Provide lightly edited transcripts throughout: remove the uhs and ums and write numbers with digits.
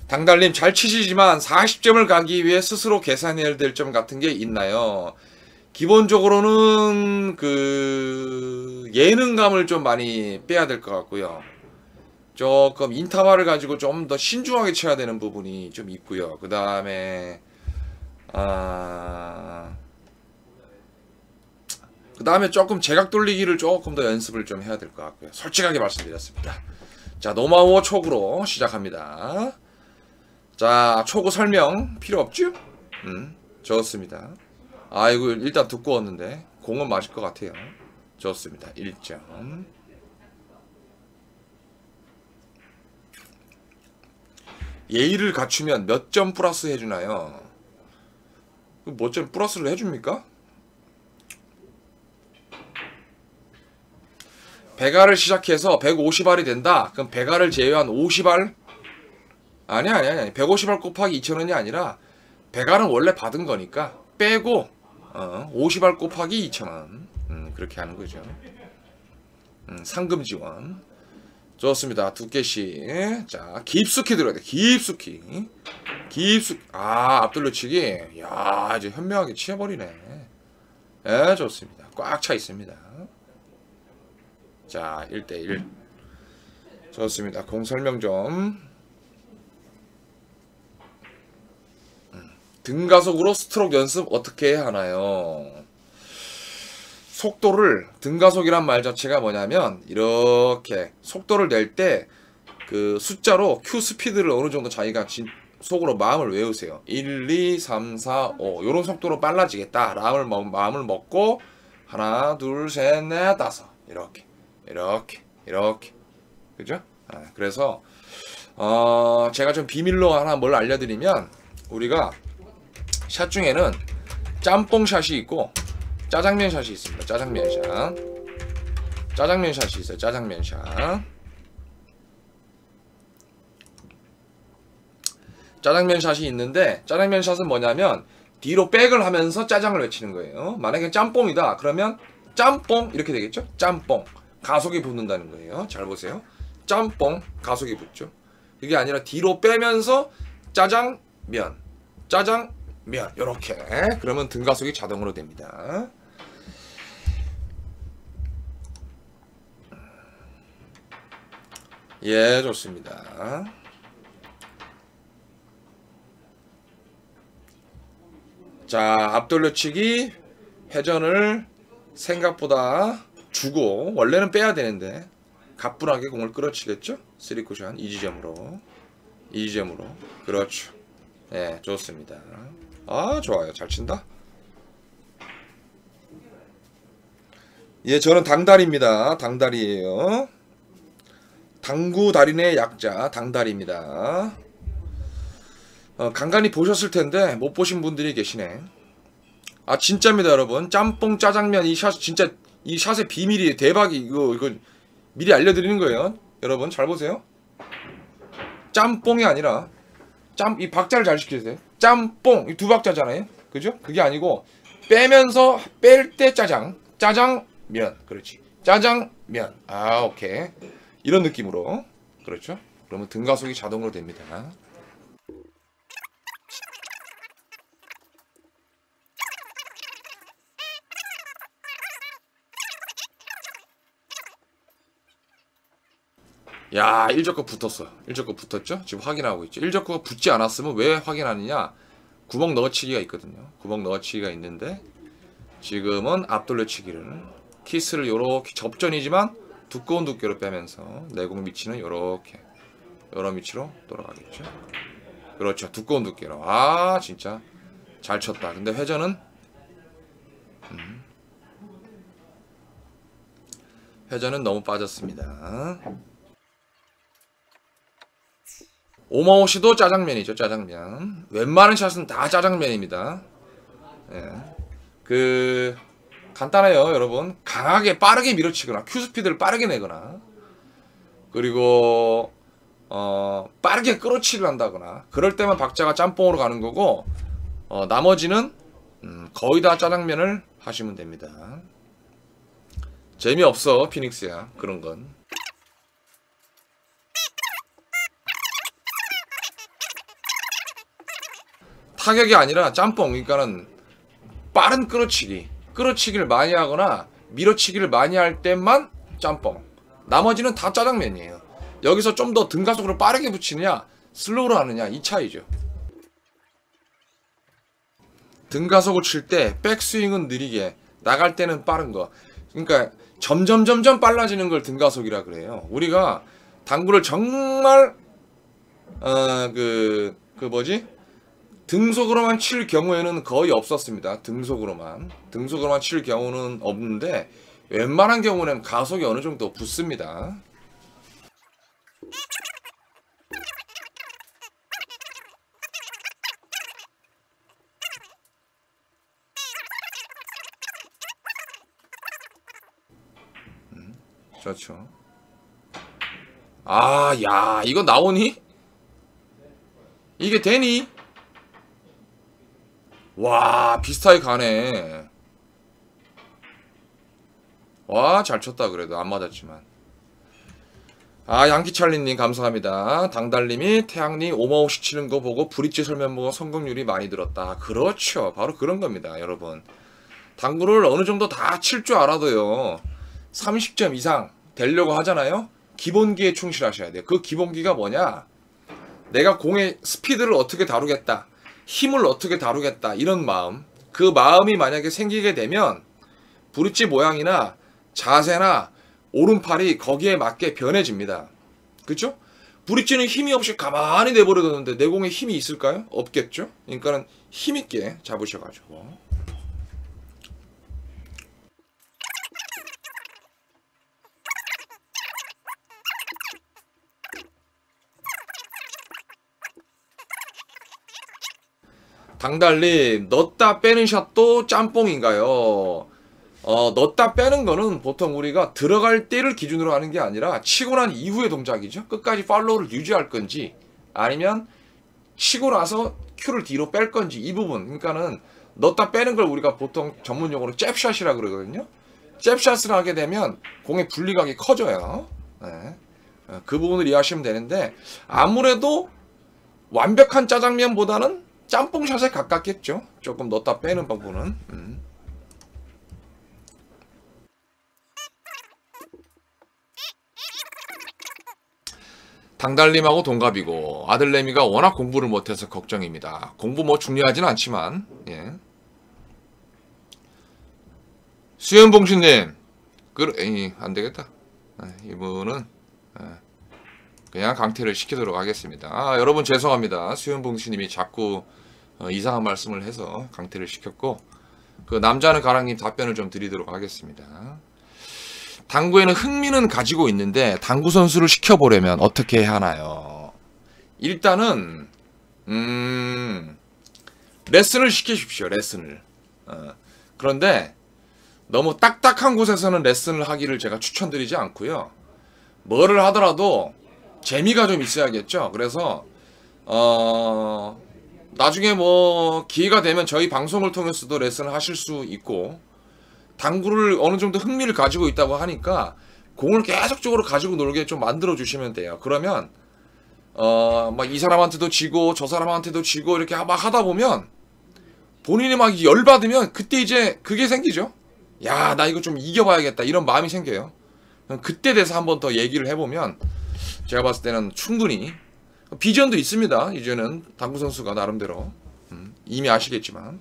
당달님 잘 치시지만 40점을 가기 위해 스스로 계산해야 될 점 같은 게 있나요? 기본적으로는 그 예능감을 좀 많이 빼야 될 것 같고요. 조금 인터벌을 가지고 좀 더 신중하게 쳐야 되는 부분이 좀 있고요. 그 다음에 조금 제각 돌리기를 조금 더 연습을 좀 해야 될 것 같고요. 솔직하게 말씀드렸습니다. 자, 노마호 촉으로 시작합니다. 자, 초구 설명 필요 없죠? 좋습니다. 아이고, 일단 두꺼웠는데 공은 맞을 것 같아요. 좋습니다. 1점. 예의를 갖추면 몇 점 플러스 해주나요? 뭐 점 플러스를 해줍니까? 배가를 시작해서 150알이 된다. 그럼 배가를 제외한 50알? 아니. 150알 곱하기 2,000원이 아니라 배가는 원래 받은 거니까 빼고 50알 곱하기 2,000원. 그렇게 하는 거죠. 상금 지원. 좋습니다. 두 개씩. 자, 깊숙이 들어야 돼. 깊숙이. 앞돌려치기. 야, 이제 현명하게 치워버리네. 예, 좋습니다. 꽉 차 있습니다. 자, 1대1. 좋습니다. 공 설명 좀. 등가속으로 스트로크 연습 어떻게 하나요? 속도를, 등가속이란 말 자체가 뭐냐면 이렇게 속도를 낼 때 그 숫자로 Q 스피드를 어느 정도 자기가 속으로 마음을 외우세요. 1, 2, 3, 4, 5 요런 속도로 빨라지겠다 마음을 먹고 하나, 둘, 셋, 넷, 다섯 이렇게 그죠? 그래서 제가 좀 비밀로 하나 뭘 알려드리면, 우리가 샷 중에는 짬뽕 샷이 있고 짜장면 샷이 있습니다. 짜장면 샷이 있어요. 짜장면 샷. 짜장면 샷이 있는데, 짜장면 샷은 뭐냐면 뒤로 백을 하면서 짜장을 외치는 거예요. 만약에 짬뽕이다 그러면 짬뽕 이렇게 되겠죠. 짬뽕 가속이 붙는다는 거예요. 잘 보세요. 짬뽕 가속이 붙죠. 그게 아니라 뒤로 빼면서 짜장면 요렇게. 그러면 등가속이 자동으로 됩니다. 예, 좋습니다. 자, 앞돌려치기 회전을 생각보다 주고, 원래는 빼야 되는데 가뿐하게 공을 끌어치겠죠? 3쿠션 이지점으로. 그렇죠. 예, 좋습니다. 좋아요. 잘 친다. 예, 저는 당다리입니다. 당다리예요. 당구 달인의 약자 당다리입니다. 간간히 보셨을 텐데 못 보신 분들이 계시네. 진짜입니다, 여러분. 짬뽕 짜장면 이 샷 진짜, 이 샷의 비밀이 대박이, 이거 미리 알려드리는 거예요. 여러분 잘 보세요. 짬뽕이 아니라 이 박자를 잘 시키세요. 짬뽕 이 두 박자잖아요. 그죠? 그게 아니고 빼면서 뺄 때 짜장면. 그렇지. 짜장면. 오케이. 이런 느낌으로. 그렇죠? 그러면 등가속이 자동으로 됩니다. 야, 1적구 붙었어. 1적구 붙었죠? 지금 확인하고 있죠. 1적구가 붙지 않았으면 왜 확인하느냐? 구멍 넣어치기가 있거든요. 구멍 넣어치기가 있는데 지금은 앞돌려치기를, 키스를 요렇게 접전이지만 두꺼운 두께로 빼면서 내공 위치는 요렇게 요런 위치로 돌아가겠죠. 그렇죠. 두꺼운 두께로. 진짜 잘 쳤다. 근데 회전은 너무 빠졌습니다. 오마오시도 짜장면이죠. 짜장면. 웬만한 샷은 다 짜장면입니다. 예. 간단해요, 여러분. 강하게 빠르게 밀어치거나 큐스피드를 빠르게 내거나, 그리고 빠르게 끌어치기를 한다거나, 그럴 때만 박자가 짬뽕으로 가는 거고, 나머지는 거의 다 짜장면을 하시면 됩니다. 재미없어, 피닉스야. 그런 건. 타격이 아니라 짬뽕. 그러니까는 빠른 끌어치기를 많이 하거나 밀어치기를 많이 할 때만 짬뽕. 나머지는 다 짜장면이에요. 여기서 좀 더 등가속으로 빠르게 붙이느냐 슬로우로 하느냐 이 차이죠. 등가속을 칠 때 백스윙은 느리게, 나갈 때는 빠른 거. 그러니까 점점 빨라지는 걸 등가속이라 그래요. 우리가 당구를 정말 등속으로만 칠 경우에는 거의 없었습니다. 등속으로만 칠 경우는 없는데 웬만한 경우는 가속이 어느 정도 붙습니다. 그렇죠. 아, 야, 이거 나오니? 이게 되니? 와, 비슷하게 가네. 와, 잘 쳤다 그래도. 안 맞았지만. 아, 양키찰리님 감사합니다. 당달님이 태양님 오마오시 치는 거 보고 브릿지 설명 보고 성공률이 많이 들었다. 그렇죠. 바로 그런 겁니다, 여러분. 당구를 어느 정도 다 칠 줄 알아도요, 30점 이상 되려고 하잖아요. 기본기에 충실하셔야 돼요. 그 기본기가 뭐냐? 내가 공의 스피드를 어떻게 다루겠다, 힘을 어떻게 다루겠다, 이런 마음. 그 마음이 만약에 생기게 되면 브릿지 모양이나 자세나 오른팔이 거기에 맞게 변해집니다. 그렇죠? 브릿지는 힘이 없이 가만히 내버려뒀는데 내 공에 힘이 있을까요? 없겠죠? 그러니까는 힘있게 잡으셔가지고. 당달님, 넣었다 빼는 샷도 짬뽕인가요? 넣었다 빼는 거는 보통 우리가 들어갈 때를 기준으로 하는 게 아니라 치고 난 이후의 동작이죠. 끝까지 팔로우를 유지할 건지 아니면 치고 나서 큐를 뒤로 뺄 건지, 이 부분. 그러니까는 넣었다 빼는 걸 우리가 보통 전문용어로 잽샷이라 그러거든요. 잽샷을 하게 되면 공의 분리각이 커져요. 네. 그 부분을 이해하시면 되는데, 아무래도 완벽한 짜장면보다는 짬뽕샷에 가깝겠죠. 조금 넣었다 빼는 부분은. 당달님하고 동갑이고 아들내미가 워낙 공부를 못해서 걱정입니다. 공부 뭐 중요하진 않지만. 예. 수현봉신님, 안되겠다. 이분은 그냥 강퇴를 시키도록 하겠습니다. 아, 여러분 죄송합니다. 수현봉신님이 자꾸 이상한 말씀을 해서 강퇴를 시켰고, 그 남자는 가랑님 답변을 좀 드리도록 하겠습니다. 당구에는 흥미는 가지고 있는데 당구 선수를 시켜보려면 어떻게 해야 하나요? 일단은 레슨을 시키십시오. 레슨을. 그런데 너무 딱딱한 곳에서는 레슨을 하기를 제가 추천드리지 않고요. 뭐를 하더라도 재미가 좀 있어야겠죠. 그래서 나중에 뭐 기회가 되면 저희 방송을 통해서도 레슨을 하실 수 있고, 당구를 어느 정도 흥미를 가지고 있다고 하니까 공을 계속적으로 가지고 놀게 좀 만들어 주시면 돼요. 그러면 막 이 사람한테도 지고 저 사람한테도 지고 이렇게 막 하다 보면 본인이 막 열받으면 그때 이제 그게 생기죠. 야, 나 이거 좀 이겨봐야겠다, 이런 마음이 생겨요. 그때 돼서 한번 더 얘기를 해보면 제가 봤을 때는 충분히 비전도 있습니다. 이제는 당구 선수가 나름대로 이미 아시겠지만.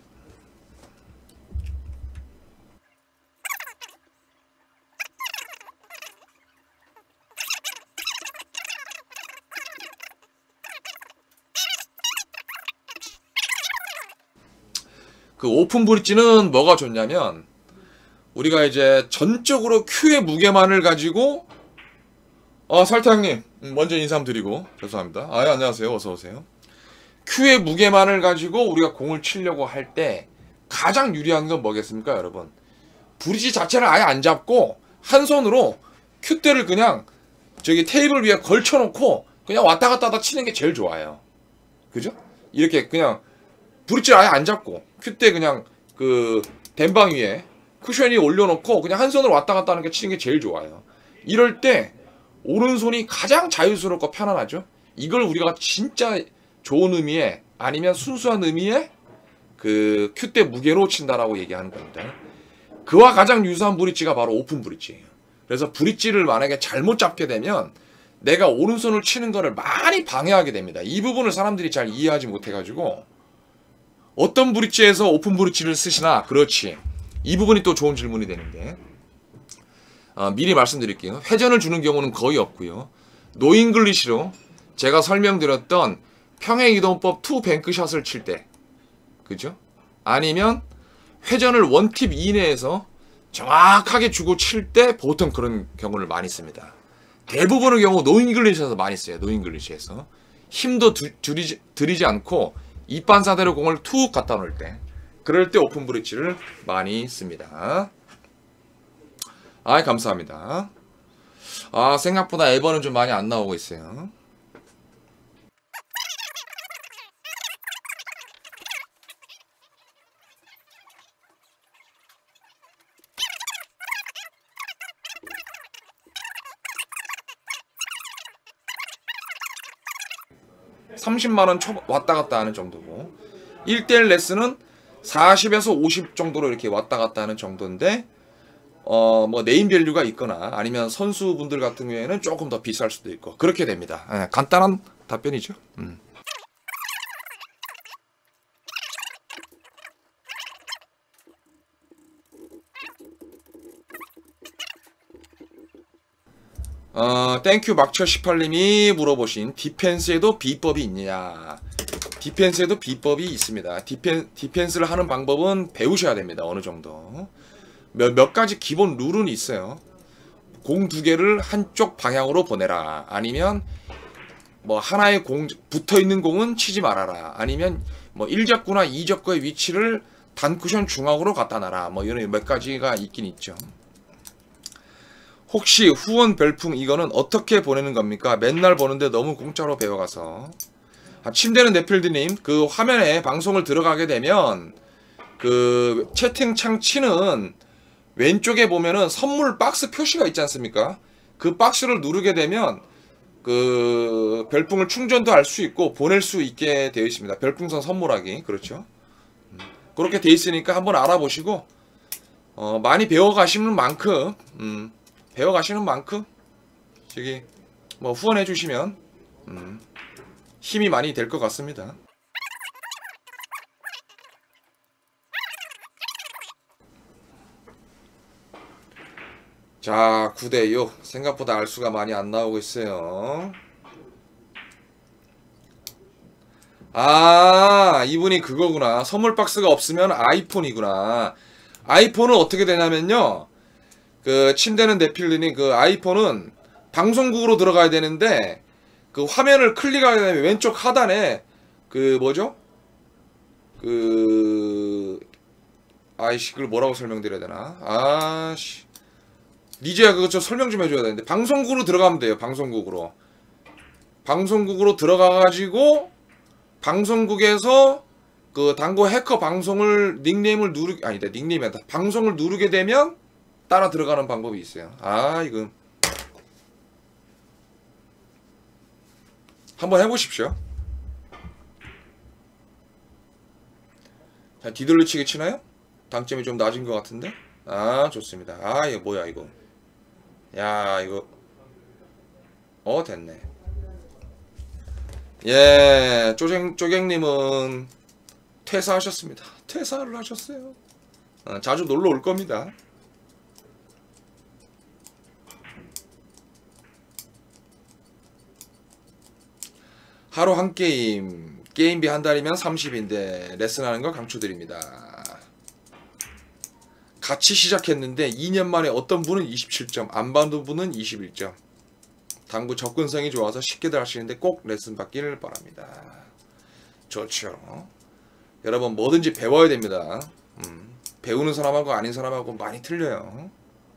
그 오픈 브릿지는 뭐가 좋냐면, 우리가 이제 전적으로 큐의 무게만을 가지고, 설태형님 먼저 인사드리고 죄송합니다. 아, 예, 안녕하세요. 어서오세요. 큐의 무게만을 가지고 우리가 공을 치려고 할 때 가장 유리한 건 뭐겠습니까, 여러분? 브릿지 자체를 아예 안 잡고 한 손으로 큐대를 그냥 저기 테이블 위에 걸쳐놓고 그냥 왔다 갔다 하다 치는 게 제일 좋아요. 그죠? 이렇게 그냥 브릿지를 아예 안 잡고 큐대 그냥 그 댐방 위에 쿠션 위에 올려놓고 그냥 한 손으로 왔다 갔다 하는 게 치는 게 제일 좋아요. 이럴 때 오른손이 가장 자유스럽고 편안하죠. 이걸 우리가 진짜 좋은 의미의 아니면 순수한 의미의 그 큐대 무게로 친다라고 얘기하는 겁니다. 그와 가장 유사한 브릿지가 바로 오픈 브릿지예요. 그래서 브릿지를 만약에 잘못 잡게 되면 내가 오른손을 치는 거를 많이 방해하게 됩니다. 이 부분을 사람들이 잘 이해하지 못해가지고 어떤 브릿지에서 오픈 브릿지를 쓰시나. 그렇지. 이 부분이 또 좋은 질문이 되는데 미리 말씀드릴게요. 회전을 주는 경우는 거의 없고요. 노잉글리시로 제가 설명드렸던 평행이동법 투 뱅크샷을 칠 때, 그죠? 아니면 회전을 원팁 이내에서 정확하게 주고 칠 때 보통 그런 경우를 많이 씁니다. 대부분의 경우 노잉글리시에서 많이 써요. 노잉글리시에서 힘도 들이지 않고 입반사대로 공을 툭 갖다 놓을 때, 그럴 때 오픈 브릿지를 많이 씁니다. 감사합니다. 생각보다 에버는 좀 많이 안 나오고 있어요. $300,000 왔다 갔다 하는 정도고 1대1 레슨은 40에서 50 정도로 이렇게 왔다 갔다 하는 정도인데 뭐 네임밸류가 있거나 아니면 선수분들 같은 경우에는 조금 더 비쌀 수도 있고 그렇게 됩니다. 간단한 답변이죠. 땡큐 막철18님이 물어보신 디펜스에도 비법이 있느냐. 디펜스에도 비법이 있습니다. 디펜스를 하는 방법은 배우셔야 됩니다. 어느 정도 몇 가지 기본 룰은 있어요. 공 두 개를 한쪽 방향으로 보내라. 아니면 뭐 하나의 공 붙어있는 공은 치지 말아라. 아니면 뭐 1적구나 2적구의 위치를 단쿠션 중앙으로 갖다 놔라. 뭐 이런 몇 가지가 있긴 있죠. 혹시 후원 별풍 이거는 어떻게 보내는 겁니까? 맨날 보는데 너무 공짜로 배워가서. 침대는 네필드님, 그 화면에 방송을 들어가게 되면 그 채팅창 치는 왼쪽에 보면은 선물 박스 표시가 있지 않습니까? 그 박스를 누르게 되면 그 별풍을 충전도 할 수 있고 보낼 수 있게 되어 있습니다. 별풍선 선물하기. 그렇죠. 그렇게 되어 있으니까 한번 알아보시고 많이 배워가시는 만큼 저기 뭐 후원해 주시면 힘이 많이 될 것 같습니다. 자, 9대6 생각보다 알수가 많이 안 나오고 있어요. 이분이 그거구나. 선물 박스가 없으면 아이폰이구나. 아이폰은 어떻게 되냐면요, 그 침대는 네필드님, 그 아이폰은 방송국으로 들어가야 되는데 그 화면을 클릭하게 되면 왼쪽 하단에 그 뭐죠? 그걸 뭐라고 설명드려야 되나? 니제야 그거 좀 설명 좀 해줘야 되는데, 방송국으로 들어가면 돼요. 방송국으로 들어가가지고 방송국에서 그 당고 해커 방송을 닉네임을 닉네임이 아니다. 방송을 누르게 되면 따라 들어가는 방법이 있어요. 이거 한번 해보십시오. 자, 뒤돌려치기 치나요? 당점이 좀 낮은 것 같은데? 좋습니다. 이거 뭐야 이거. 야, 이거 됐네. 예, 쪼갱님은 퇴사하셨습니다. 퇴사를 하셨어요. 자주 놀러 올 겁니다. 하루 한 게임비 한 달이면 30인데 레슨하는 거 강추드립니다. 같이 시작했는데 2년 만에 어떤 분은 27점, 안 받는 분은 21점. 당구 접근성이 좋아서 쉽게들 하시는데 꼭 레슨 받기를 바랍니다. 좋죠. 여러분 뭐든지 배워야 됩니다. 배우는 사람하고 아닌 사람하고 많이 틀려요.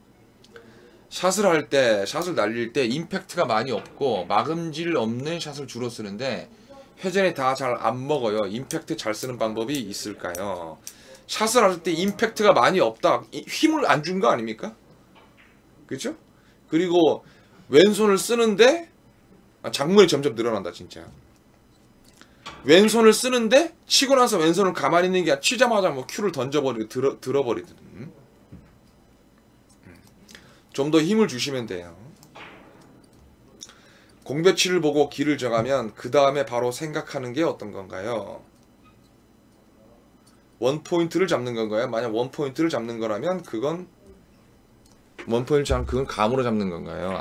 샷을 날릴 때 임팩트가 많이 없고 막음질 없는 샷을 주로 쓰는데 회전이 다 잘 안 먹어요. 임팩트 잘 쓰는 방법이 있을까요? 샷을 할 때 임팩트가 많이 없다. 힘을 안 준 거 아닙니까? 그죠? 그리고 왼손을 쓰는데 장문이 점점 늘어난다 진짜. 왼손을 쓰는데 치고 나서 왼손을 가만히 있는 게 아니라 치자마자 뭐 큐를 던져버리고 들어버리든. 좀 더 힘을 주시면 돼요. 공배치를 보고 길을 정하면 그 다음에 바로 생각하는 게 어떤 건가요? 원포인트를 잡는 건가요? 만약 원포인트를 잡는 거라면 그건 원포인트 잡는 그건 감으로 잡는 건가요?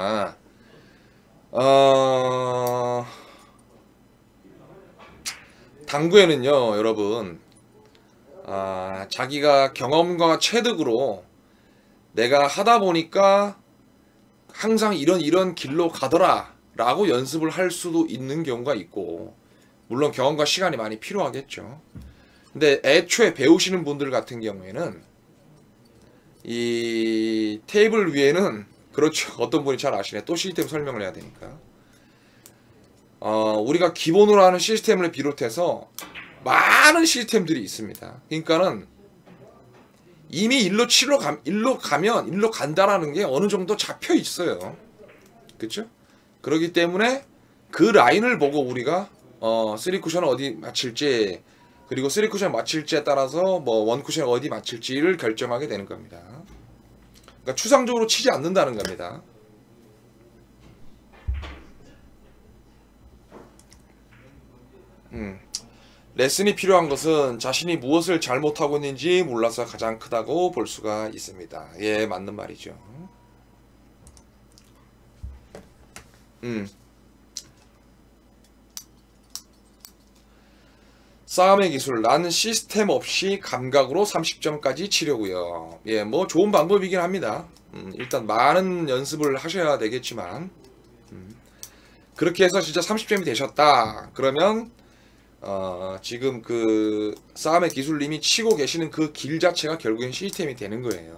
당구에는요 여러분 자기가 경험과 체득으로 내가 하다 보니까 항상 이런 길로 가더라 라고 연습을 할 수도 있는 경우가 있고, 물론 경험과 시간이 많이 필요하겠죠. 근데 애초에 배우시는 분들 같은 경우에는 이 테이블 위에는 그렇죠. 어떤 분이 잘 아시네. 또 시스템 설명을 해야 되니까. 우리가 기본으로 하는 시스템을 비롯해서 많은 시스템들이 있습니다. 그러니까는 이미 일로 간다라는 게 어느 정도 잡혀 있어요. 그쵸? 그렇기 때문에 그 라인을 보고 우리가 3쿠션을 어디 맞힐지, 그리고 3쿠션 맞힐지에 따라서 뭐 1쿠션 어디 맞힐지를 결정하게 되는 겁니다. 그러니까 추상적으로 치지 않는다는 겁니다. 레슨이 필요한 것은 자신이 무엇을 잘못하고 있는지 몰라서 가장 크다고 볼 수가 있습니다. 예, 맞는 말이죠. 싸움의 기술, 나는 시스템 없이 감각으로 30점까지 치려고요. 예, 뭐 좋은 방법이긴 합니다. 일단 많은 연습을 하셔야 되겠지만, 그렇게 해서 진짜 30점이 되셨다 그러면 지금 그 싸움의 기술님이 치고 계시는 그 길 자체가 결국엔 시스템이 되는 거예요.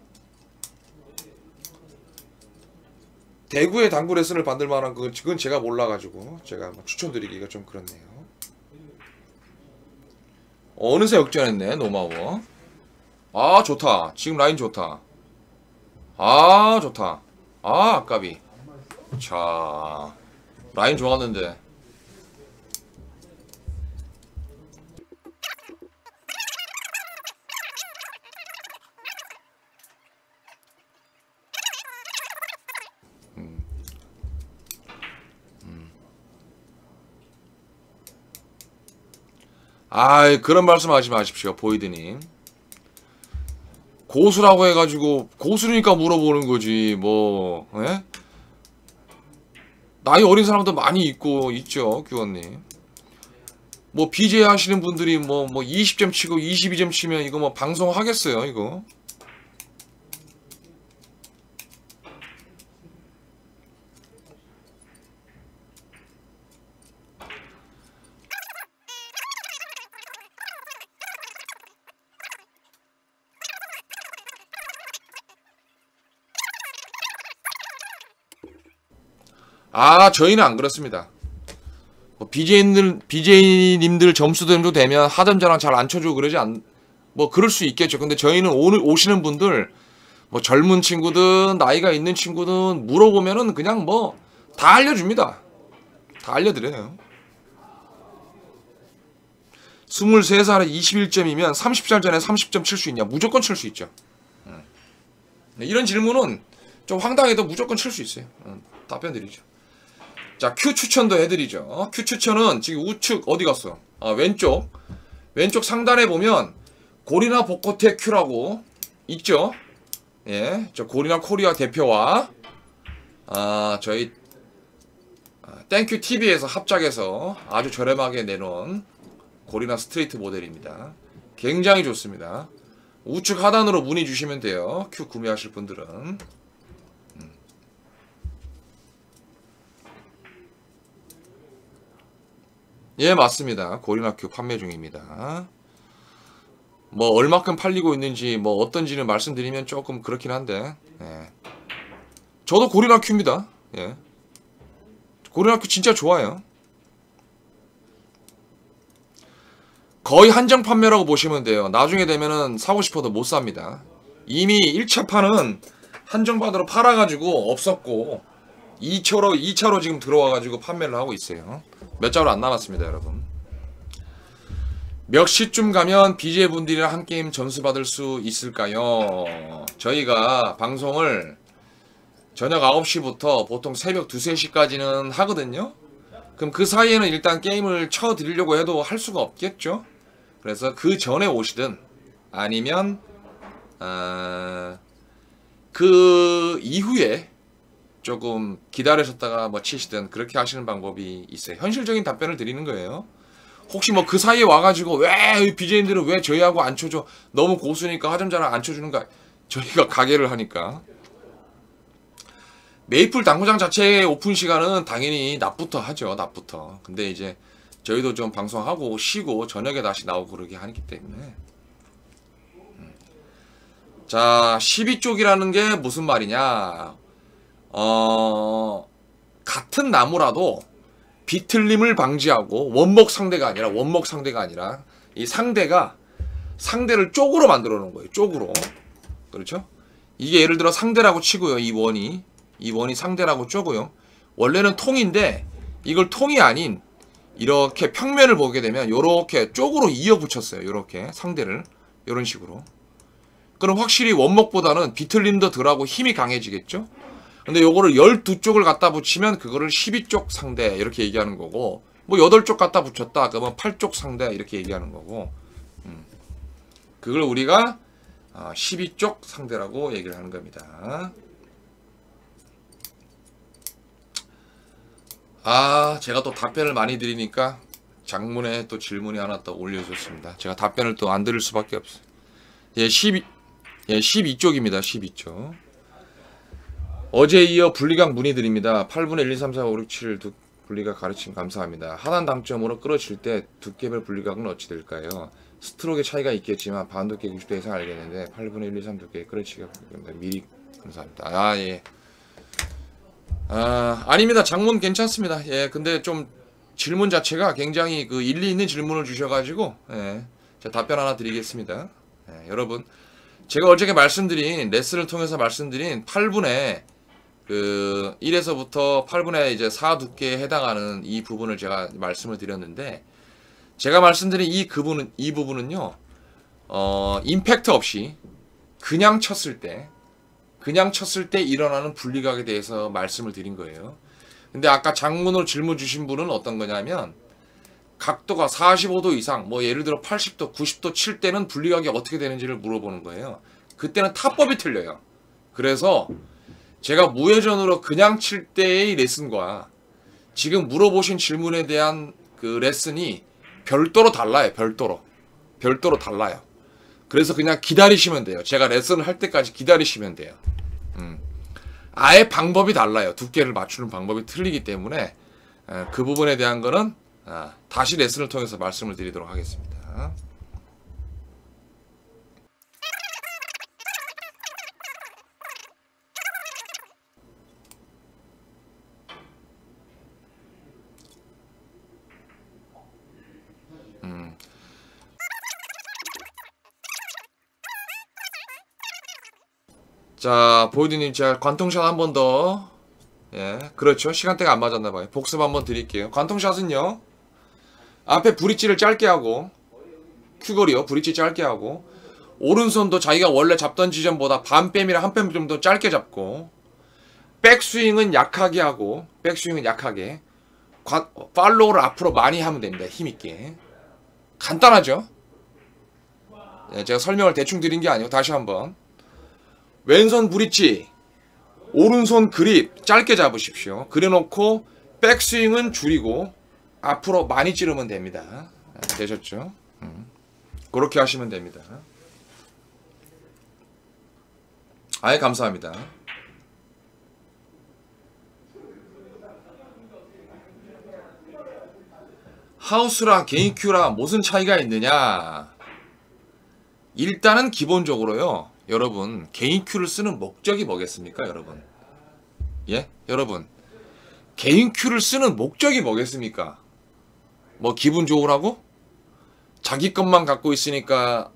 대구의 당구 레슨을 받을 만한 그건 제가 몰라가지고 제가 추천드리기가 좀 그렇네요. 어느새 역전했네. 노마워. 좋다. 지금 라인 좋다. 좋다. 아까비. 자, 라인 좋았는데. 그런 말씀 하지 마십시오, 보이드님. 고수라고 해가지고, 고수니까 물어보는 거지, 뭐, 예? 나이 어린 사람도 많이 있죠, 규원님. 뭐, BJ 하시는 분들이 뭐 20점 치고 22점 치면 이거 뭐 방송하겠어요, 이거? 저희는 안 그렇습니다. BJ님들 점수대로 되면 하점자랑 잘 안 쳐주고 그럴 수 있겠죠. 근데 저희는 오늘 오시는 분들, 뭐 젊은 친구든 나이가 있는 친구든 물어보면은 그냥 뭐 다 알려줍니다. 다 알려드려요. 23살에 21점이면 30살 전에 30점 칠 수 있냐? 무조건 칠 수 있죠. 이런 질문은 좀 황당해도 무조건 칠 수 있어요. 답변 드리죠. 자, Q 추천도 해드리죠. Q 추천은 지금 우측 어디 갔어? 왼쪽 상단에 보면 고리나 복코테 Q라고 있죠. 예, 저 고리나 코리아 대표와 저희 땡큐 TV에서 합작해서 아주 저렴하게 내놓은 고리나 스트레이트 모델입니다. 굉장히 좋습니다. 우측 하단으로 문의 주시면 돼요. Q 구매하실 분들은. 예, 맞습니다. 고리나 큐 판매 중입니다. 뭐 얼마큼 팔리고 있는지 뭐 어떤지는 말씀드리면 조금 그렇긴 한데, 예. 저도 고리나 큐입니다. 예. 고리나 큐 진짜 좋아요. 거의 한정 판매라고 보시면 돼요. 나중에 되면은 사고 싶어도 못 삽니다. 이미 1차 판은 한정판으로 팔아가지고 없었고 2차로 지금 들어와가지고 판매를 하고 있어요. 몇 자로 안 남았습니다, 여러분. 몇 시쯤 가면 BJ분들이랑 한 게임 점수 받을 수 있을까요? 저희가 방송을 저녁 9시부터 보통 새벽 2, 3시까지는 하거든요. 그럼 그 사이에는 일단 게임을 쳐드리려고 해도 할 수가 없겠죠. 그래서 그 전에 오시든 아니면 그 이후에 조금 기다리셨다가 뭐 치시든 그렇게 하시는 방법이 있어요. 현실적인 답변을 드리는 거예요. 혹시 뭐 그 사이에 와가지고 왜 BJ님들은 왜 저희하고 안 쳐줘? 너무 고수니까 하점자랑 안 쳐주는가? 저희가 가게를 하니까. 메이플 당구장 자체의 오픈 시간은 당연히 낮부터 하죠. 낮부터. 근데 이제 저희도 좀 방송하고 쉬고 저녁에 다시 나오고 그러게 하기 때문에. 자, 12쪽이라는 게 무슨 말이냐? 같은 나무라도 비틀림을 방지하고 원목 상대가 아니라 이 상대가 상대를 쪽으로 만들어 놓은 거예요. 쪽으로. 그렇죠? 이게 예를 들어 상대라고 치고요. 이 원이 상대라고 쪼고요. 원래는 통인데 이걸 통이 아닌 이렇게 평면을 보게 되면 요렇게 쪽으로 이어 붙였어요. 요렇게 상대를 요런 식으로. 그럼 확실히 원목보다는 비틀림도 덜하고 힘이 강해지겠죠? 근데 요거를 12쪽을 갖다 붙이면 그거를 12쪽 상대 이렇게 얘기하는 거고, 뭐 8쪽 갖다 붙였다 그러면 8쪽 상대 이렇게 얘기하는 거고, 그걸 우리가 12쪽 상대라고 얘기를 하는 겁니다. 제가 또 답변을 많이 드리니까 장문에 또 질문이 하나 또 올려줬습니다. 제가 답변을 또 안 드릴 수밖에 없어요. 12쪽입니다. 12쪽. 어제 이어 분리각 문의드립니다. 8분의 1, 2, 3, 4, 5, 6, 7 분리각 가르침 감사합니다. 하단 당점으로 끌어칠 때 두께별 분리각은 어찌 될까요? 스트로크의 차이가 있겠지만 반두께 90도 이상 알겠는데 8분의 1, 2, 3 두께 끌어치기가 미리 감사합니다. 예. 아닙니다. 장문 괜찮습니다. 예, 근데 좀 질문 자체가 굉장히 그 일리 있는 질문을 주셔가지고, 예, 제가 답변 하나 드리겠습니다. 예, 여러분, 제가 어저께 말씀드린, 레슨을 통해서 말씀드린 8분의 그 1에서부터 8분의 이제 4 두께에 해당하는 이 부분을 제가 말씀을 드렸는데, 제가 말씀드린 이 부분은요, 임팩트 없이 그냥 쳤을 때 일어나는 분리각에 대해서 말씀을 드린 거예요. 근데 아까 장문으로 질문 주신 분은 어떤 거냐면, 각도가 45도 이상, 뭐 예를 들어 80도, 90도 칠 때는 분리각이 어떻게 되는지를 물어보는 거예요. 그때는 타법이 틀려요. 그래서 제가 무회전으로 그냥 칠 때의 레슨과 지금 물어보신 질문에 대한 그 레슨이 별도로 달라요. 별도로 달라요. 그래서 그냥 기다리시면 돼요. 제가 레슨을 할 때까지 기다리시면 돼요. 아예 방법이 달라요. 두께를 맞추는 방법이 틀리기 때문에 그 부분에 대한 거는 다시 레슨을 통해서 말씀을 드리도록 하겠습니다. 자, 보이드님, 제가 관통샷 한 번 더. 예, 그렇죠. 시간대가 안 맞았나봐요. 복습 한번 드릴게요. 관통샷은요, 앞에 브릿지를 짧게 하고, 큐거리요, 브릿지 짧게 하고, 오른손도 자기가 원래 잡던 지점보다 반 뺨이랑 한 뺨 좀 더 짧게 잡고, 백스윙은 약하게 하고, 팔로우를 앞으로 많이 하면 됩니다. 힘있게. 간단하죠? 예, 제가 설명을 대충 드린 게 아니고, 다시 한번. 왼손 브릿지, 오른손 그립 짧게 잡으십시오. 그래놓고 백스윙은 줄이고 앞으로 많이 찌르면 됩니다. 되셨죠? 그렇게 하시면 됩니다. 아예 감사합니다. 하우스랑 개인 큐랑 무슨 차이가 있느냐? 일단은 기본적으로요, 여러분, 개인 큐를 쓰는 목적이 뭐겠습니까, 여러분? 예? 여러분, 개인 큐를 쓰는 목적이 뭐겠습니까? 뭐 기분 좋으라고? 자기 것만 갖고 있으니까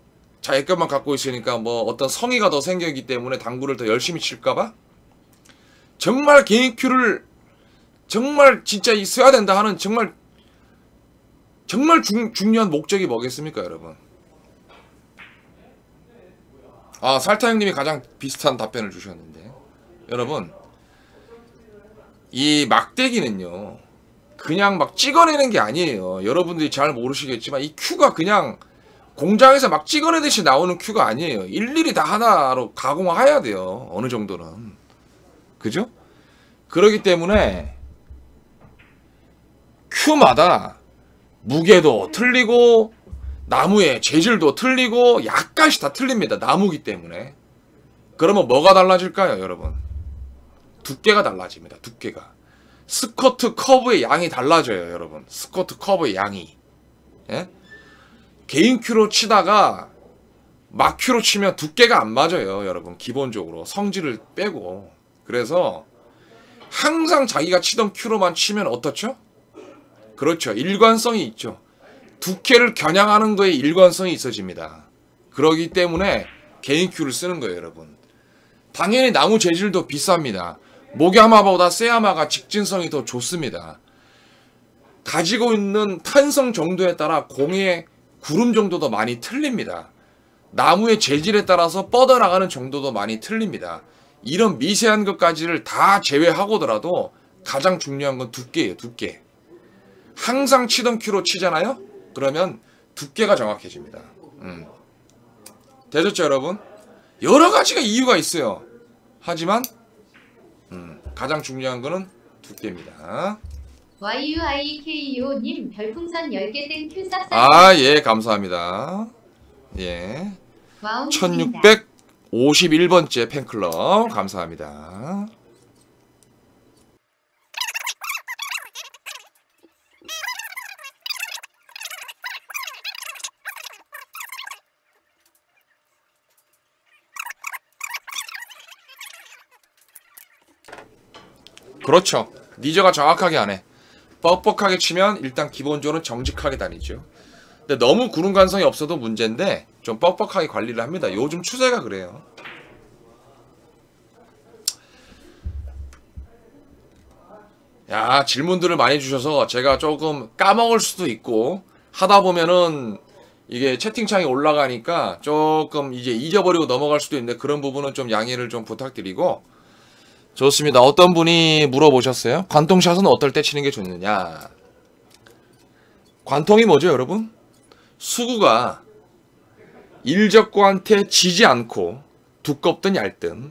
뭐 어떤 성의가 더 생기기 때문에 당구를 더 열심히 칠까봐? 정말 개인 큐를 정말 진짜 써야 된다 하는 정말 정말 중요한 목적이 뭐겠습니까, 여러분? 아, 살타 형님이 가장 비슷한 답변을 주셨는데, 여러분, 이 막대기는요, 그냥 막 찍어내는 게 아니에요. 여러분들이 잘 모르시겠지만 이 큐가 그냥 공장에서 막 찍어내듯이 나오는 큐가 아니에요. 일일이 다 하나로 가공해야 돼요. 어느 정도는. 그죠? 그렇기 때문에 큐마다 무게도 틀리고 나무의 재질도 틀리고 약간씩 다 틀립니다. 나무기 때문에. 그러면 뭐가 달라질까요, 여러분? 두께가 달라집니다. 두께가. 스커트 커브의 양이 달라져요, 여러분. 스커트 커브의 양이. 예? 개인 큐로 치다가 막 큐로 치면 두께가 안 맞아요, 여러분. 기본적으로 성질을 빼고. 그래서 항상 자기가 치던 큐로만 치면 어떻죠? 그렇죠. 일관성이 있죠. 두께를 겨냥하는 거에 일관성이 있어집니다. 그러기 때문에 개인 큐를 쓰는 거예요, 여러분. 당연히 나무 재질도 비쌉니다. 목야마보다 쇠야마가 직진성이 더 좋습니다. 가지고 있는 탄성 정도에 따라 공의 구름 정도도 많이 틀립니다. 나무의 재질에 따라서 뻗어나가는 정도도 많이 틀립니다. 이런 미세한 것까지를 다 제외하고더라도 가장 중요한 건 두께예요, 두께. 항상 치던 큐로 치잖아요? 그러면 두께가 정확해집니다. 되셨죠, 여러분? 여러 가지가 이유가 있어요. 하지만 가장 중요한 거는 두께입니다. YUIKEO님 별풍선 10개 땡큐 쌉쌉. 아, 예, 감사합니다. 예. 1651번째 팬클럽 감사합니다. 그렇죠. 니저가 정확하게 안 해. 뻑뻑하게 치면 일단 기본적으로 정직하게 다니죠. 근데 너무 구름 간성이 없어도 문제인데 좀 뻑뻑하게 관리를 합니다. 요즘 추세가 그래요. 야, 질문들을 많이 주셔서 제가 조금 까먹을 수도 있고 하다 보면은 이게 채팅창에 올라가니까 조금 이제 잊어버리고 넘어갈 수도 있는데 그런 부분은 좀 양해를 좀 부탁드리고. 좋습니다. 어떤 분이 물어보셨어요? 관통샷은 어떨 때 치는 게 좋느냐? 관통이 뭐죠, 여러분? 수구가 일적구한테 지지 않고 두껍든 얇든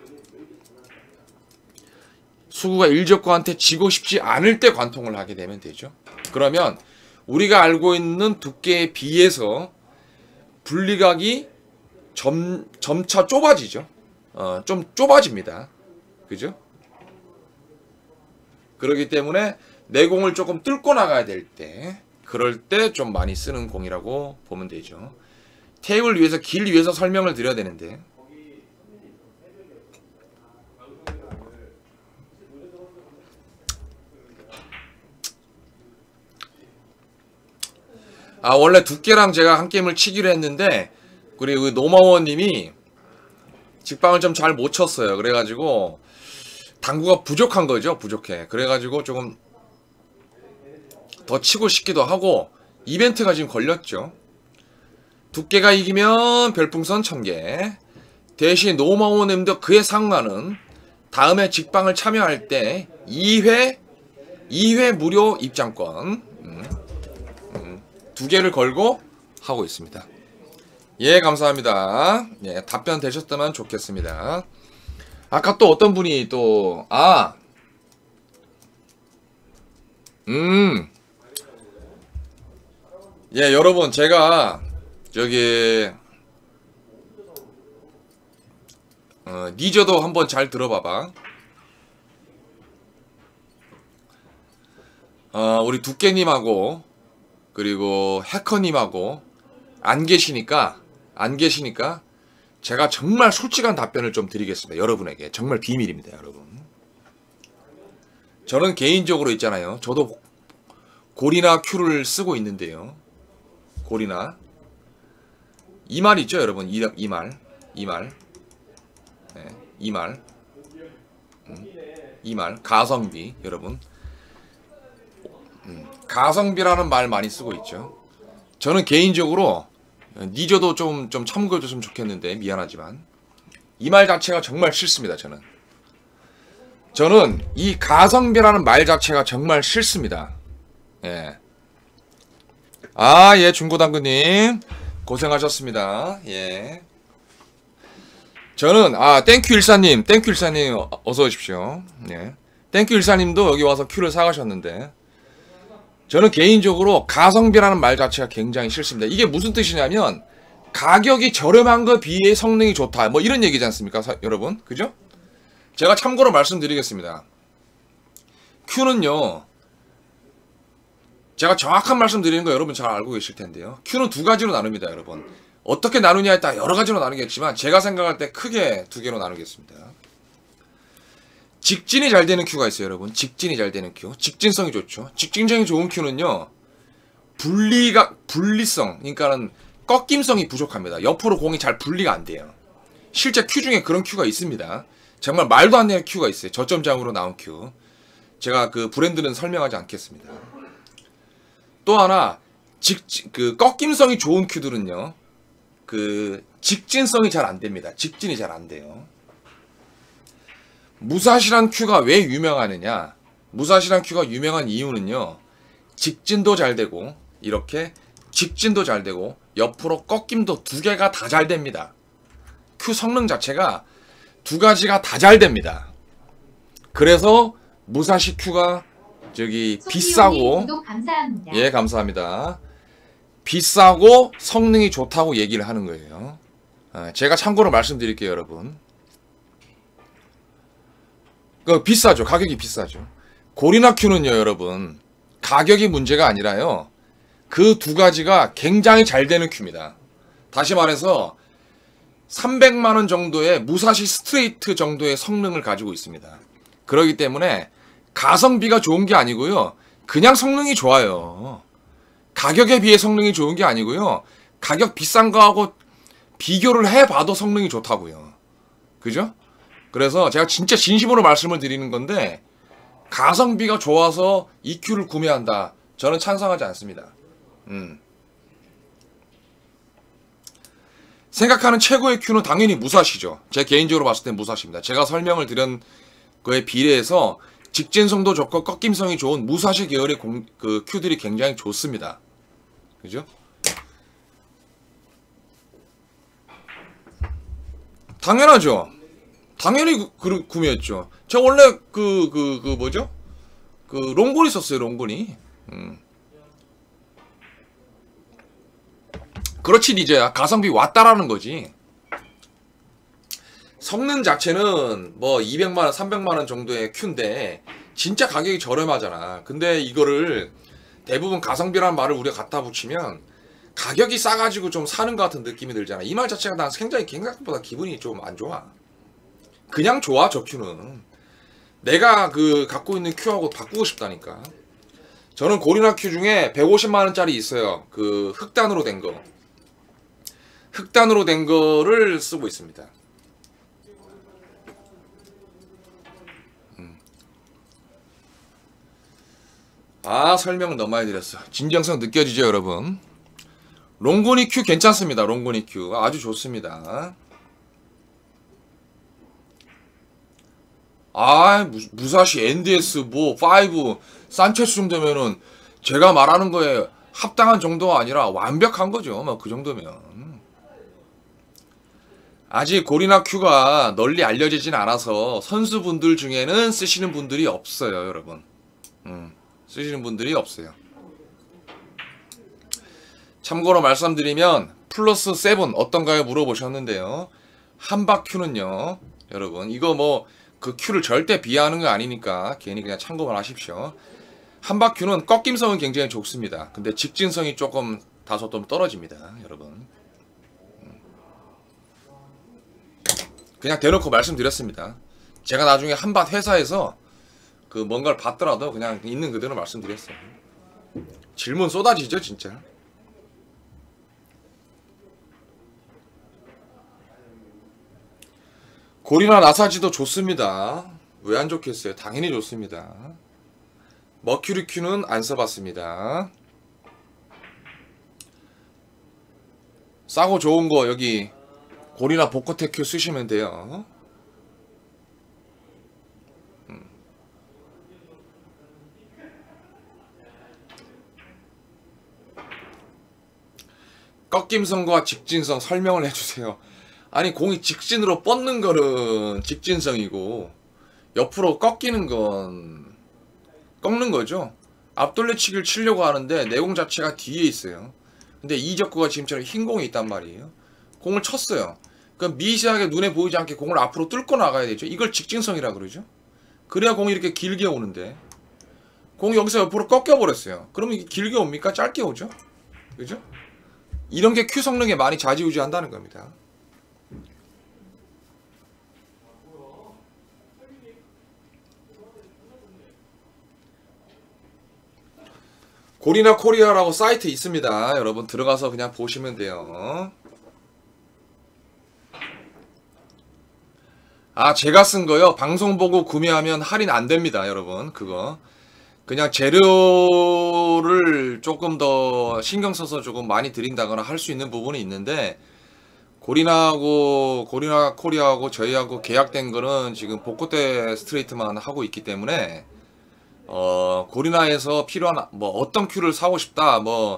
수구가 일적구한테 지고 싶지 않을 때 관통을 하게 되면 되죠. 그러면 우리가 알고 있는 두께에 비해서 분리각이 점차 좁아지죠. 좀 좁아집니다. 그죠? 그렇기 때문에 내 공을 조금 뚫고 나가야 될 때, 그럴 때 좀 많이 쓰는 공이라고 보면 되죠. 테이블 위에서 길 위해서 설명을 드려야 되는데, 아, 원래 두께랑 제가 한 게임을 치기로 했는데 우리 노마워님이 직방을 좀 잘 못 쳤어요. 그래가지고 당구가 부족한 거죠. 부족해. 그래가지고 조금 더 치고 싶기도 하고 이벤트가 지금 걸렸죠. 두께가 이기면 별풍선 1000개. 대신 노마오님도 그에 상관은 다음에 직방을 참여할 때 2회 무료 입장권 2개를 걸고 하고 있습니다. 예, 감사합니다. 예, 답변 되셨다면 좋겠습니다. 아까 또 어떤 분이 또 예, 여러분 제가 저기 니저도 한번 잘 들어봐봐. 우리 두께님하고 그리고 해커님하고 안 계시니까 제가 정말 솔직한 답변을 좀 드리겠습니다. 여러분에게 정말 비밀입니다, 여러분. 저는 개인적으로 있잖아요. 저도 골이나 큐를 쓰고 있는데요. 골이나 이말 있죠, 여러분. 이말 네, 이말 가성비, 여러분. 가성비라는 말 많이 쓰고 있죠. 저는 개인적으로 니저도 좀 참고해줬으면 좋겠는데 미안하지만 이 말 자체가 정말 싫습니다. 저는 이 가성비라는 말 자체가 정말 싫습니다. 예. 아, 예, 중고당구님 고생하셨습니다. 예. 저는 땡큐 일사님 어서 오십시오. 예. 땡큐 일사님도 여기 와서 큐를 사가셨는데 저는 개인적으로 가성비라는 말 자체가 굉장히 싫습니다. 이게 무슨 뜻이냐면 가격이 저렴한 거 비해 성능이 좋다 뭐 이런 얘기지 않습니까 여러분, 그죠? 제가 참고로 말씀드리겠습니다. Q는요, 제가 정확한 말씀 드리는 거 여러분 잘 알고 계실 텐데요. Q는 두 가지로 나눕니다, 여러분. 어떻게 나누냐에 따라 여러 가지로 나누겠지만 제가 생각할 때 크게 두 개로 나누겠습니다. 직진이 잘 되는 Q가 있어요, 여러분. 직진이 잘 되는 Q. 직진성이 좋죠. 직진성이 좋은 Q는요, 분리성, 그러니까는 꺾임성이 부족합니다. 옆으로 공이 잘 분리가 안 돼요. 실제 Q 중에 그런 Q가 있습니다. 정말 말도 안 되는 Q가 있어요. 저점장으로 나온 Q. 제가 그 브랜드는 설명하지 않겠습니다. 또 하나, 꺾임성이 좋은 Q들은요, 직진성이 잘 안 됩니다. 직진이 잘 안 돼요. 무사시란 Q가 왜 유명하느냐? 무사시란 Q가 유명한 이유는요, 직진도 잘 되고, 이렇게 직진도 잘 되고, 옆으로 꺾임도 두 개가 다 잘 됩니다. Q 성능 자체가 두 가지가 다 잘 됩니다. 그래서 무사시 Q가 비싸고, 구독 감사합니다. 예, 감사합니다. 비싸고 성능이 좋다고 얘기를 하는 거예요. 제가 참고로 말씀드릴게요, 여러분. 비싸죠. 가격이 비싸죠. 고리나 Q는요, 여러분, 가격이 문제가 아니라요, 그 두 가지가 굉장히 잘 되는 Q입니다. 다시 말해서 300만원 정도의 무사시 스트레이트 정도의 성능을 가지고 있습니다. 그렇기 때문에 가성비가 좋은 게 아니고요, 그냥 성능이 좋아요. 가격에 비해 성능이 좋은 게 아니고요, 가격 비싼 거하고 비교를 해봐도 성능이 좋다고요. 그죠? 그래서 제가 진짜 진심으로 말씀을 드리는 건데, 가성비가 좋아서 이 Q를 구매한다, 저는 찬성하지 않습니다. 생각하는 최고의 Q는 당연히 무사시죠. 제 개인적으로 봤을 땐 무사시입니다. 제가 설명을 드린 거에 비례해서 직진성도 좋고 꺾임성이 좋은 무사시 계열의 Q들이 굉장히 좋습니다. 그죠? 당연하죠. 당연히 구매했죠. 제가 원래 뭐죠? 롱곤이 썼어요, 롱곤이. 그렇지, 이제야 가성비 왔다라는 거지. 성능 자체는 뭐 200만원, 300만원 정도의 Q인데 진짜 가격이 저렴하잖아. 근데 이거를 대부분 가성비라는 말을 우리가 갖다 붙이면 가격이 싸가지고 좀 사는 것 같은 느낌이 들잖아. 이 말 자체가 난 굉장히 생각보다 기분이 좀 안 좋아. 그냥 좋아, 저 Q는. 내가 갖고 있는 Q하고 바꾸고 싶다니까. 저는 고리나 Q 중에 150만원짜리 있어요. 흑단으로 된 거. 흑단으로 된 거를 쓰고 있습니다. 설명을 너무 많이 드렸어. 진정성 느껴지죠, 여러분? 롱고니 Q 괜찮습니다. 롱고니 Q 아주 좋습니다. 무사시 NDS 5 산체스 정도면은 제가 말하는 거에 합당한 정도가 아니라 완벽한 거죠. 그 정도면. 아직 고리나 Q가 널리 알려지진 않아서 선수분들 중에는 쓰시는 분들이 없어요, 여러분. 쓰시는 분들이 없어요. 참고로 말씀드리면 플러스 7 어떤가요? 물어보셨는데요. 한박 Q는요, 여러분, 이거 Q를 절대 비하하는 거 아니니까 괜히 그냥 참고만 하십시오. 한박 Q는 꺾임성은 굉장히 좋습니다. 근데 직진성이 다소 좀 떨어집니다, 여러분. 그냥 대놓고 말씀드렸습니다. 제가 나중에 한밭 회사에서 뭔가를 받더라도 그냥 있는 그대로 말씀드렸어요. 질문 쏟아지죠, 진짜. 고리나 나사지도 좋습니다. 왜 안 좋겠어요? 당연히 좋습니다. 머큐리 큐는 안 써봤습니다. 싸고 좋은 거 여기 고리나 보코테 큐 쓰시면 돼요. 꺾임성과 직진성 설명을 해주세요. 아니 공이 직진으로 뻗는 거는 직진성이고 옆으로 꺾이는 건 꺾는 거죠. 앞돌려치기를 치려고 하는데 내공 자체가 뒤에 있어요. 근데 이적구가 지금처럼 흰 공이 있단 말이에요. 공을 쳤어요. 그럼 미세하게 눈에 보이지 않게 공을 앞으로 뚫고 나가야 되죠. 이걸 직진성이라 그러죠. 그래야 공이 이렇게 길게 오는데 공이 여기서 옆으로 꺾여버렸어요. 그러면 이게 길게 옵니까? 짧게 오죠. 그죠? 이런 게 큐 성능에 많이 좌지우지한다는 겁니다. 고리나 코리아라고 사이트 있습니다. 여러분 들어가서 그냥 보시면 돼요. 아, 제가 쓴 거요. 방송 보고 구매하면 할인 안 됩니다, 여러분. 그거 그냥 재료를 조금 더 신경 써서 조금 많이 드린다거나 할 수 있는 부분이 있는데 고리나 코리아하고 저희하고 계약된 거는 지금 복고대 스트레이트만 하고 있기 때문에 고리나에서 필요한 뭐 어떤 큐를 사고 싶다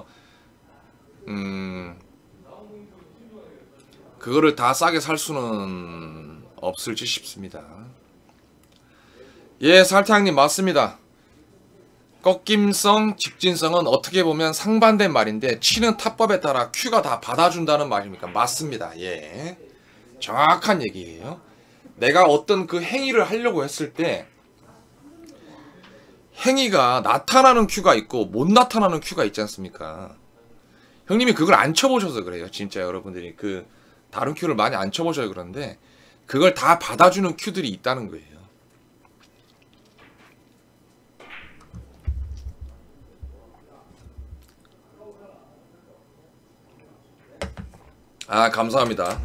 그거를 다 싸게 살 수는 없을지 싶습니다. 예, 살타형님 맞습니다. 꺾임성, 직진성은 어떻게 보면 상반된 말인데 치는 타법에 따라 큐가 다 받아준다는 말입니까? 맞습니다. 예, 정확한 얘기예요. 내가 어떤 그 행위를 하려고 했을 때 행위가 나타나는 큐가 있고 못 나타나는 큐가 있지 않습니까? 형님이 그걸 안 쳐보셔서 그래요. 진짜 여러분들이 그 다른 큐를 많이 안 쳐보셔서 그런데 그걸 다 받아주는 큐들이 있다는 거예요. 아, 감사합니다.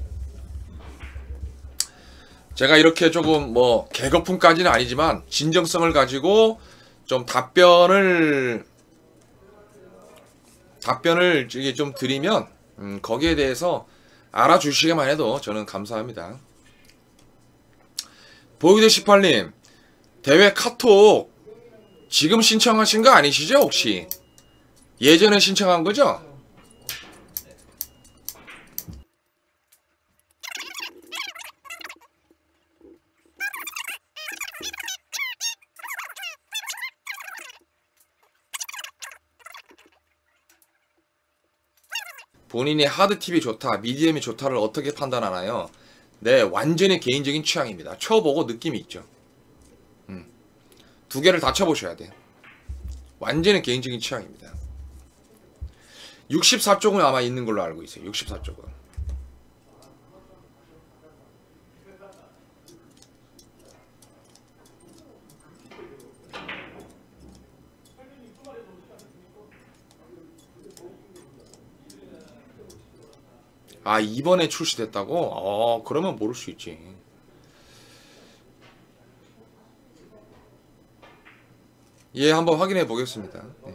제가 이렇게 조금 뭐 개거품까지는 아니지만 진정성을 가지고 좀 답변을 이게 좀 드리면 거기에 대해서 알아주시기만 해도 저는 감사합니다. 보이드 18님 대회 카톡 지금 신청하신 거 아니시죠 혹시? 예전에 신청한 거죠? 본인이 하드팁이 좋다, 미디엄이 좋다를 어떻게 판단하나요? 네, 완전히 개인적인 취향입니다. 쳐보고 느낌이 있죠. 두 개를 다 쳐보셔야 돼요. 완전히 개인적인 취향입니다. 64쪽은 아마 있는 걸로 알고 있어요. 64쪽은. 아, 이번에 출시됐다고? 그러면 모를 수 있지. 예, 한번 확인해 보겠습니다. 네.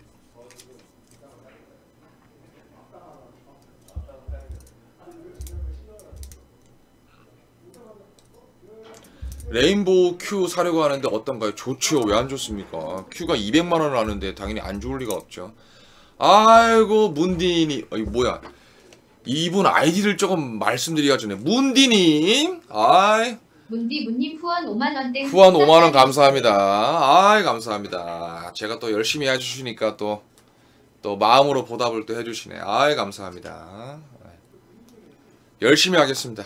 레인보우 큐 사려고 하는데 어떤가요? 좋죠. 왜 안 좋습니까? 큐가 200만원을 하는데 당연히 안 좋을 리가 없죠. 아이고, 문디니, 이거 뭐야. 이분 아이디를 조금 말씀드리기가 전에 문디님, 아이, 문님 후원 5만원 땡 후원 5만원 감사합니다. 아이, 감사합니다. 제가 또 열심히 해주시니까 또 마음으로 보답을 또 해주시네. 아이, 감사합니다. 열심히 하겠습니다.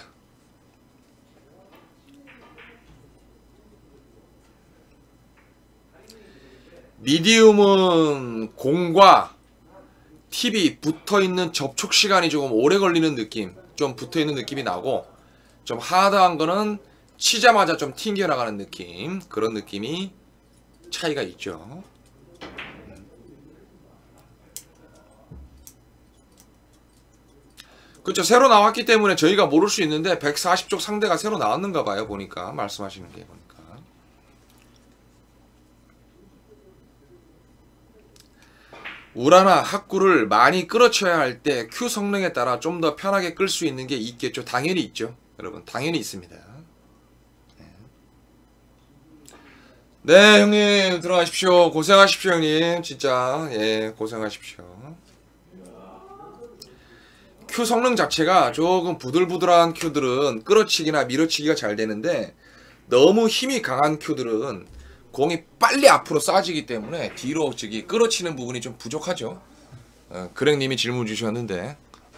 미디움은 공과 팁이 붙어있는 접촉 시간이 조금 오래 걸리는 느낌, 좀 붙어있는 느낌이 나고, 좀 하드한 거는 치자마자 좀 튕겨나가는 느낌, 그런 느낌이 차이가 있죠. 그렇죠. 새로 나왔기 때문에 저희가 모를 수 있는데 140쪽 상대가 새로 나왔는가 봐요. 보니까 말씀하시는 게 보니까. 우라나 학구를 많이 끌어쳐야 할 때 Q 성능에 따라 좀 더 편하게 끌 수 있는 게 있겠죠. 당연히 있죠. 여러분 당연히 있습니다. 네 형님 들어가십시오. 고생하십시오 형님. 진짜 예 고생하십시오. Q 성능 자체가 조금 부들부들한 Q들은 끌어치기나 밀어치기가 잘 되는데 너무 힘이 강한 Q들은 공이 빨리 앞으로 쏴지기 때문에 뒤로 끌어치는 부분이 좀 부족하죠. 그랭님이 질문 주셨는데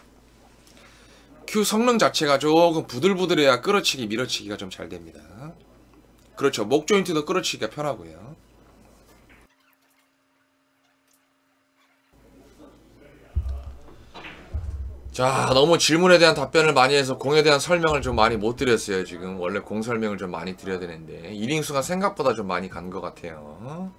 Q 성능 자체가 조금 부들부들해야 끌어치기 밀어치기가 좀 잘 됩니다. 그렇죠. 목 조인트도 끌어치기가 편하고요. 자, 너무 질문에 대한 답변을 많이 해서 공에 대한 설명을 좀 많이 못 드렸어요. 지금 원래 공 설명을 좀 많이 드려야 되는데 이닝수가 생각보다 좀 많이 간 것 같아요.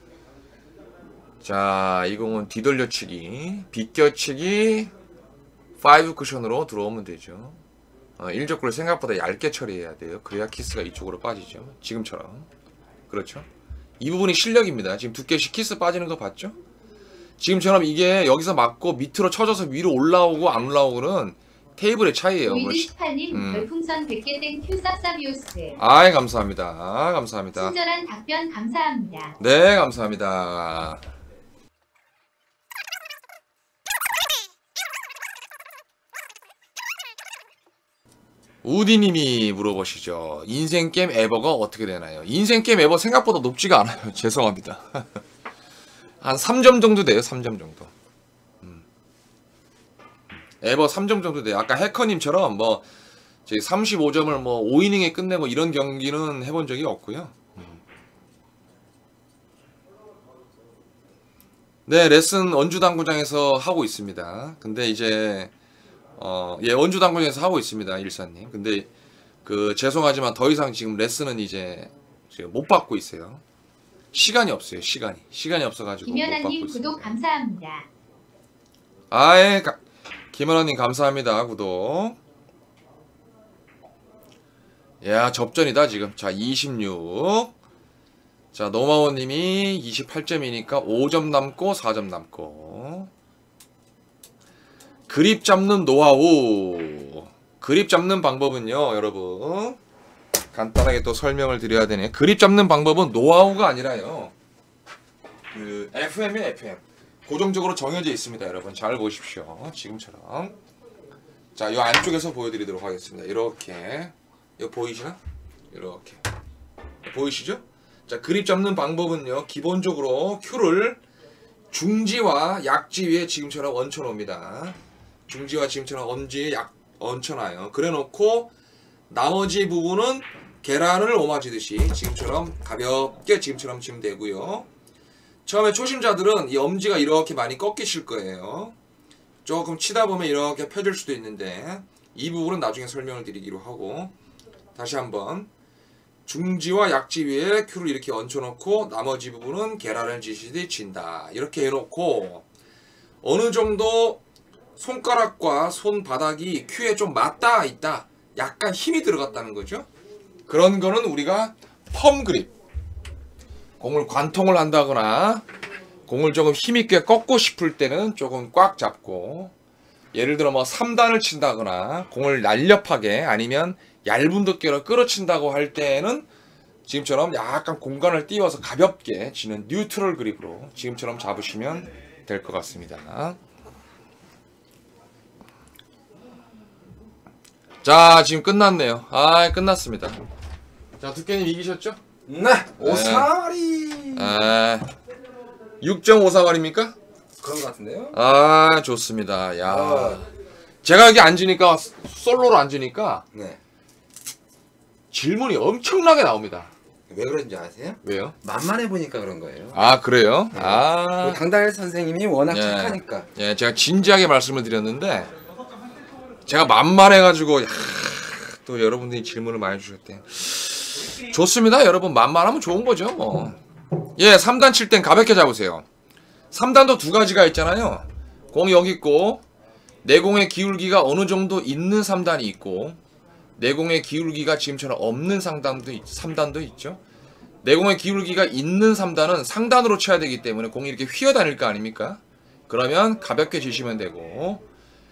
자, 이 공은 뒤돌려치기, 비껴치기, 5 쿠션으로 들어오면 되죠. 일적구를 생각보다 얇게 처리해야 돼요. 그래야 키스가 이쪽으로 빠지죠. 지금처럼. 그렇죠. 이 부분이 실력입니다. 지금 두께씩 키스 빠지는 거 봤죠? 지금처럼 이게 여기서 맞고 밑으로 쳐져서 위로 올라오고 안 올라오고는 테이블의 차이예요. 위드 18님 별풍선 100개 땡 큐 쌉쌉이오스. 아이 감사합니다. 감사합니다. 친절한 답변 감사합니다. 네 감사합니다. 우디님이 물어보시죠. 인생게임 에버가 어떻게 되나요? 인생게임 에버 생각보다 높지가 않아요. 죄송합니다. 한 3점 정도 돼요. 3점 정도. 에버 3점 정도 돼요. 아까 해커님처럼 뭐 35점을 뭐 5이닝에 끝내고 이런 경기는 해본 적이 없고요. 네, 레슨 원주당구장에서 하고 있습니다. 근데 이제 예, 원주당구장에서 하고 있습니다. 일사님. 근데 죄송하지만 더 이상 지금 레슨은 이제 못 받고 있어요. 시간이 없어요. 시간이 없어가지고 못 받고 김연아님 있습니다. 구독 감사합니다. 아예 김연아님 감사합니다. 구독. 야 접전이다 지금. 자 26. 자 노마호님이 28점이니까 5점 남고 4점 남고. 그립 잡는 노하우. 그립 잡는 방법은요 여러분 간단하게 또 설명을 드려야 되네. 그립 잡는 방법은 노하우가 아니라요 FM이에요. FM 고정적으로 정해져 있습니다. 여러분 잘 보십시오. 지금처럼. 자, 이 안쪽에서 보여드리도록 하겠습니다. 이렇게. 이거 보이시나? 이렇게. 보이시죠? 자, 그립 잡는 방법은요. 기본적으로 큐를 중지와 약지 위에 지금처럼 얹혀놓습니다. 중지와 지금처럼 엄지에 얹혀놔요. 그래놓고 나머지 부분은 계란을 오마지듯이 지금처럼 가볍게 지금처럼 치면 되고요. 처음에 초심자들은 이 엄지가 이렇게 많이 꺾이실 거예요. 조금 치다 보면 이렇게 펴질 수도 있는데 이 부분은 나중에 설명을 드리기로 하고 다시 한번 중지와 약지 위에 큐를 이렇게 얹혀놓고 나머지 부분은 계란을 지시듯이 친다. 이렇게 해놓고 어느 정도 손가락과 손바닥이 큐에 좀 맞닿아 있다. 약간 힘이 들어갔다는 거죠. 그런 거는 우리가 펌 그립. 공을 관통을 한다거나 공을 조금 힘있게 꺾고 싶을 때는 조금 꽉 잡고 예를 들어 뭐 3단을 친다거나 공을 날렵하게 아니면 얇은 두께로 끌어친다고 할 때는 지금처럼 약간 공간을 띄워서 가볍게 치는 뉴트럴 그립으로 지금처럼 잡으시면 될 것 같습니다. 자 지금 끝났네요. 아 끝났습니다. 자 두께님 이기셨죠? 네, 5사마리. 6.5사마리입니까? 그런 것 같은데요? 아 좋습니다. 야 제가 여기 앉으니까 솔로로 앉으니까 네. 질문이 엄청나게 나옵니다. 왜 그런지 아세요? 왜요? 만만해 보니까 그런 거예요. 아 그래요? 네. 아 당달 선생님이 워낙 예. 착하니까. 예, 제가 진지하게 말씀을 드렸는데 제가 만만해가지고 또 여러분들이 질문을 많이 주셨대요. 좋습니다. 여러분 만만하면 좋은 거죠 뭐. 예 3단 칠 땐 가볍게 잡으세요. 3단도 두 가지가 있잖아요. 공이 여기 있고 내공의 기울기가 어느 정도 있는 3단이 있고 내공의 기울기가 지금처럼 없는 3단도 있죠. 내공의 기울기가 있는 3단은 상단으로 쳐야 되기 때문에 공이 이렇게 휘어다닐 거 아닙니까? 그러면 가볍게 지시면 되고,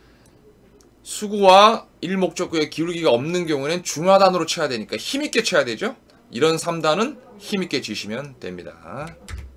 수구와 일목적구에 기울기가 없는 경우에는 중하단으로 쳐야 되니까 힘있게 쳐야 되죠. 이런 3단은 힘있게 지시면 됩니다.